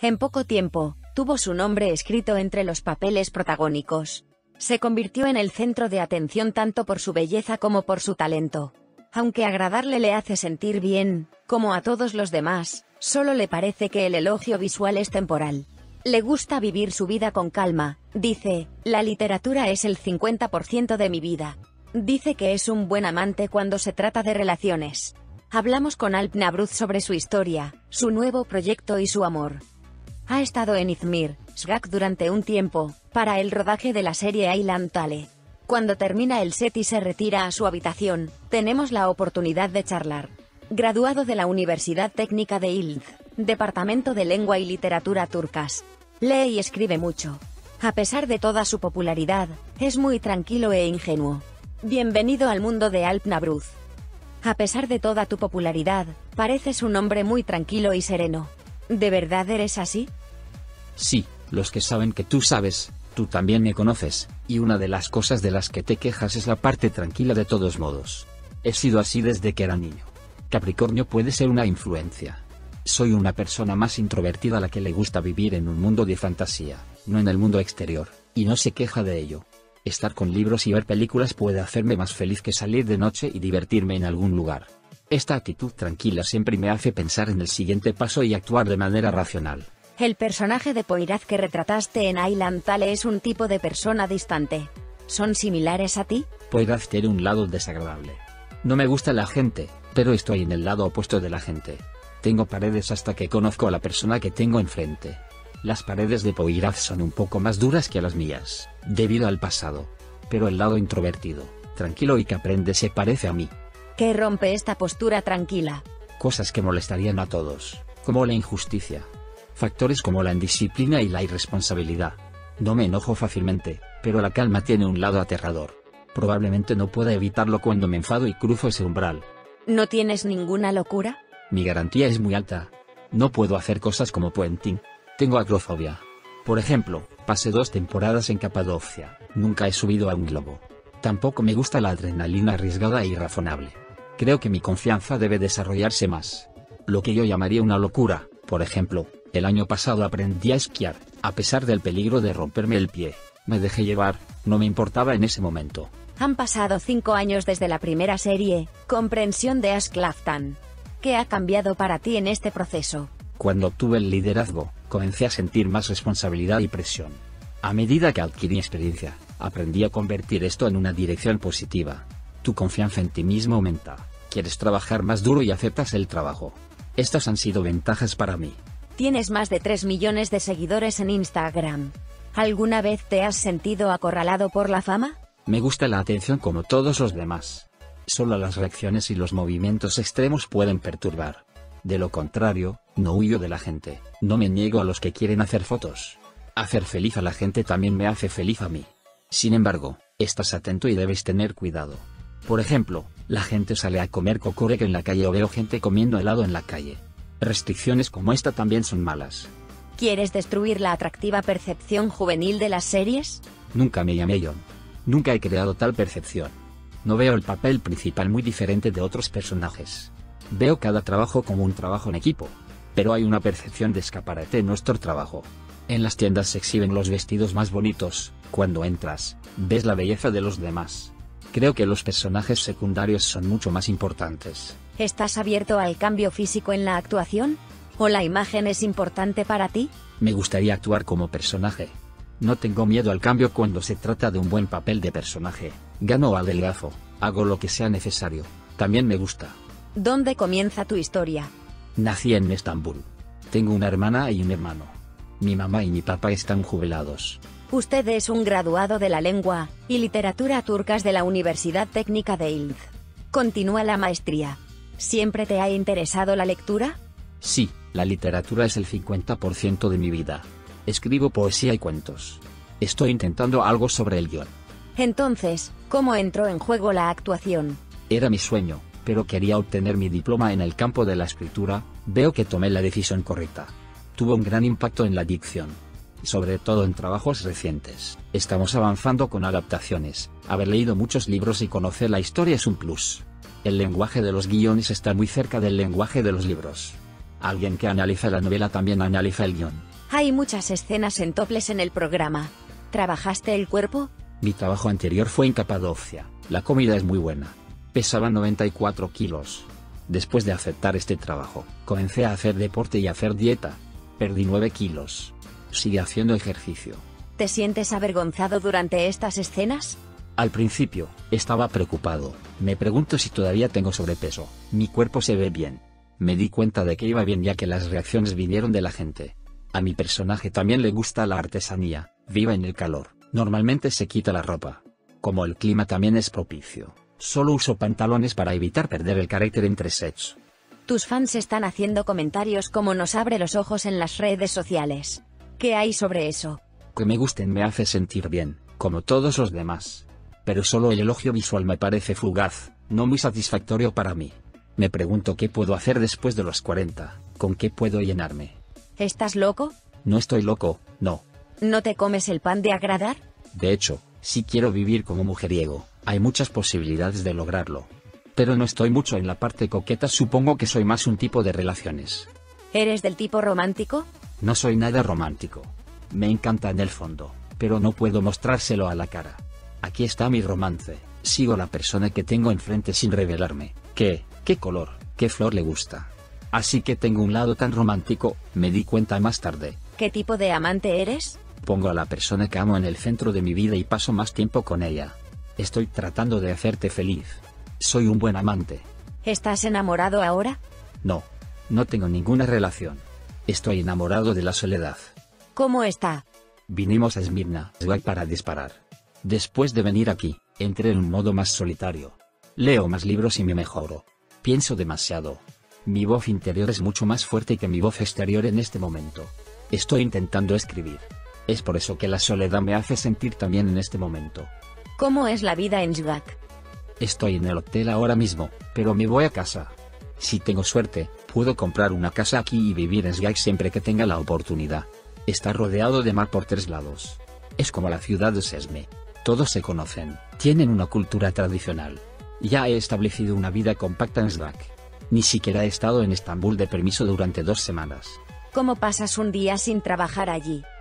En poco tiempo, tuvo su nombre escrito entre los papeles protagónicos. Se convirtió en el centro de atención tanto por su belleza como por su talento. Aunque agradarle le hace sentir bien, como a todos los demás, solo le parece que el elogio visual es temporal. Le gusta vivir su vida con calma, dice, la literatura es el 50% de mi vida. Dice que es un buen amante cuando se trata de relaciones. Hablamos con Alp Nabruz sobre su historia, su nuevo proyecto y su amor. Ha estado en Izmir, Shgak durante un tiempo, para el rodaje de la serie Aylan Tale. Cuando termina el set y se retira a su habitación, tenemos la oportunidad de charlar. Graduado de la Universidad Técnica de Yıldız, Departamento de Lengua y Literatura Turcas. Lee y escribe mucho. A pesar de toda su popularidad, es muy tranquilo e ingenuo. Bienvenido al mundo de Alp Nabruz. A pesar de toda tu popularidad, pareces un hombre muy tranquilo y sereno. ¿De verdad eres así? Sí, los que saben que tú sabes, tú también me conoces, y una de las cosas de las que te quejas es la parte tranquila de todos modos. He sido así desde que era niño. Capricornio puede ser una influencia. Soy una persona más introvertida a la que le gusta vivir en un mundo de fantasía, no en el mundo exterior, y no se queja de ello. Estar con libros y ver películas puede hacerme más feliz que salir de noche y divertirme en algún lugar. Esta actitud tranquila siempre me hace pensar en el siguiente paso y actuar de manera racional. El personaje de Poyraz que retrataste en Aylan Tale es un tipo de persona distante. ¿Son similares a ti? Poyraz tiene un lado desagradable. No me gusta la gente, pero estoy en el lado opuesto de la gente. Tengo paredes hasta que conozco a la persona que tengo enfrente. Las paredes de Poyraz son un poco más duras que las mías, debido al pasado. Pero el lado introvertido, tranquilo y que aprende se parece a mí. ¿Qué rompe esta postura tranquila? Cosas que molestarían a todos, como la injusticia. Factores como la indisciplina y la irresponsabilidad. No me enojo fácilmente, pero la calma tiene un lado aterrador. Probablemente no pueda evitarlo cuando me enfado y cruzo ese umbral. ¿No tienes ninguna locura? Mi garantía es muy alta. No puedo hacer cosas como puenting. Tengo agrofobia. Por ejemplo, pasé 2 temporadas en Capadocia. Nunca he subido a un globo. Tampoco me gusta la adrenalina arriesgada e irrazonable. Creo que mi confianza debe desarrollarse más. Lo que yo llamaría una locura, por ejemplo, el año pasado aprendí a esquiar, a pesar del peligro de romperme el pie. Me dejé llevar, no me importaba en ese momento. Han pasado 5 años desde la primera serie, Comprensión de Ask Laftan. ¿Qué ha cambiado para ti en este proceso? Cuando obtuve el liderazgo, comencé a sentir más responsabilidad y presión. A medida que adquirí experiencia, aprendí a convertir esto en una dirección positiva. Tu confianza en ti mismo aumenta, quieres trabajar más duro y aceptas el trabajo. Estas han sido ventajas para mí. Tienes más de 3 millones de seguidores en Instagram. ¿Alguna vez te has sentido acorralado por la fama? Me gusta la atención como todos los demás. Solo las reacciones y los movimientos extremos pueden perturbar. De lo contrario, no huyo de la gente, no me niego a los que quieren hacer fotos. Hacer feliz a la gente también me hace feliz a mí. Sin embargo, estás atento y debes tener cuidado. Por ejemplo, la gente sale a comer cocorec en la calle o veo gente comiendo helado en la calle. Restricciones como esta también son malas. ¿Quieres destruir la atractiva percepción juvenil de las series? Nunca me llamé John. Nunca he creado tal percepción. No veo el papel principal muy diferente de otros personajes. Veo cada trabajo como un trabajo en equipo. Pero hay una percepción de escaparate en nuestro trabajo. En las tiendas se exhiben los vestidos más bonitos. Cuando entras, ves la belleza de los demás. Creo que los personajes secundarios son mucho más importantes. ¿Estás abierto al cambio físico en la actuación? ¿O la imagen es importante para ti? Me gustaría actuar como personaje. No tengo miedo al cambio cuando se trata de un buen papel de personaje. Gano o adelgazo, hago lo que sea necesario. También me gusta. ¿Dónde comienza tu historia? Nací en Estambul. Tengo una hermana y un hermano. Mi mamá y mi papá están jubilados. Usted es un graduado de la lengua y literatura turcas de la Universidad Técnica de Yıldız. Continúa la maestría. ¿Siempre te ha interesado la lectura? Sí, la literatura es el 50% de mi vida. Escribo poesía y cuentos. Estoy intentando algo sobre el guión. Entonces, ¿cómo entró en juego la actuación? Era mi sueño, pero quería obtener mi diploma en el campo de la escritura. Veo que tomé la decisión correcta. Tuvo un gran impacto en la dicción. Sobre todo en trabajos recientes. Estamos avanzando con adaptaciones. Haber leído muchos libros y conocer la historia es un plus. El lenguaje de los guiones está muy cerca del lenguaje de los libros. Alguien que analiza la novela también analiza el guión. Hay muchas escenas en topless en el programa. ¿Trabajaste el cuerpo? Mi trabajo anterior fue en Capadocia. La comida es muy buena. Pesaba 94 kilos. Después de aceptar este trabajo, comencé a hacer deporte y a hacer dieta. Perdí 9 kilos. Sigue haciendo ejercicio. ¿Te sientes avergonzado durante estas escenas? Al principio, estaba preocupado. Me pregunto si todavía tengo sobrepeso. Mi cuerpo se ve bien. Me di cuenta de que iba bien ya que las reacciones vinieron de la gente. A mi personaje también le gusta la artesanía. Viva en el calor. Normalmente se quita la ropa. Como el clima también es propicio, solo uso pantalones para evitar perder el carácter entre sets. Tus fans están haciendo comentarios como nos abre los ojos en las redes sociales. ¿Qué hay sobre eso? Que me gusten me hace sentir bien, como todos los demás. Pero solo el elogio visual me parece fugaz, no muy satisfactorio para mí. Me pregunto qué puedo hacer después de los 40, con qué puedo llenarme. ¿Estás loco? No estoy loco, no. ¿No te comes el pan de agradar? De hecho, si quiero vivir como mujeriego, hay muchas posibilidades de lograrlo. Pero no estoy mucho en la parte coqueta, supongo que soy más un tipo de relaciones. ¿Eres del tipo romántico? No soy nada romántico. Me encanta en el fondo, pero no puedo mostrárselo a la cara. Aquí está mi romance, sigo la persona que tengo enfrente sin revelarme, qué color, qué flor le gusta. Así que tengo un lado tan romántico, me di cuenta más tarde. ¿Qué tipo de amante eres? Pongo a la persona que amo en el centro de mi vida y paso más tiempo con ella. Estoy tratando de hacerte feliz. Soy un buen amante. ¿Estás enamorado ahora? No, no tengo ninguna relación. Estoy enamorado de la soledad. ¿Cómo está? Vinimos a Esmirna, para disparar. Después de venir aquí, entré en un modo más solitario. Leo más libros y me mejoro. Pienso demasiado. Mi voz interior es mucho más fuerte que mi voz exterior en este momento. Estoy intentando escribir. Es por eso que la soledad me hace sentir también en este momento. ¿Cómo es la vida en Svak? Estoy en el hotel ahora mismo, pero me voy a casa. Si tengo suerte, puedo comprar una casa aquí y vivir en Svak siempre que tenga la oportunidad. Está rodeado de mar por 3 lados. Es como la ciudad de Sesme. Todos se conocen, tienen una cultura tradicional. Ya he establecido una vida compacta en Svak. Ni siquiera he estado en Estambul de permiso durante 2 semanas. ¿Cómo pasas un día sin trabajar allí?